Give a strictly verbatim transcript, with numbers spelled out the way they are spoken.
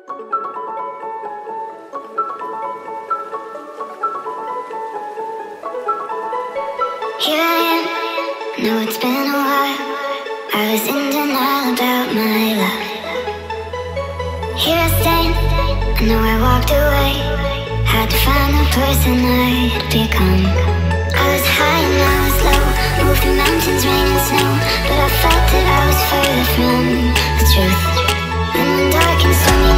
Here I am, know it's been a while. I was in denial about my love. Here I stand, I know I walked away. Had to find the person I'd become. I was high and I was low, moved through mountains, rain and snow, but I felt that I was further from the truth. And when dark and stormy